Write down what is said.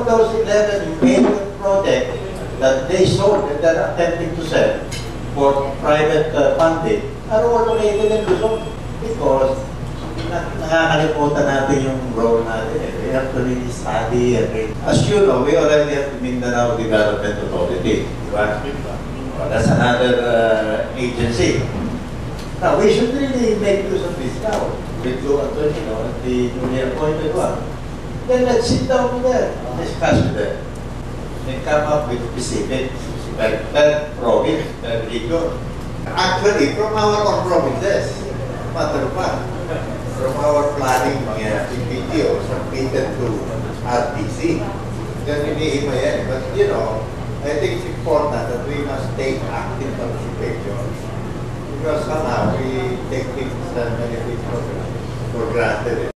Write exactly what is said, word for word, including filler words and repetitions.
of those eleven major projects that they sold and they're attempting to sell for private uh, funding are automated in Luzon because na nakakalimutan natin yung role natin. We have to really study. Okay? As you know, we already have the Mindanao Development Authority. Right? Well, that's another uh, agency. Now, we should really make use of this now. With you, Antonio, you know, the newly appointed one. Then let's sit down with them, discuss with them, and come up with specifics, like that province, that region. Actually, from our own provinces, matter of fact, from our planning uh, P P T O submitted to R T C, then iniima yan. But, you know, I think it's important that we must take active participation because somehow we take things and many things for granted.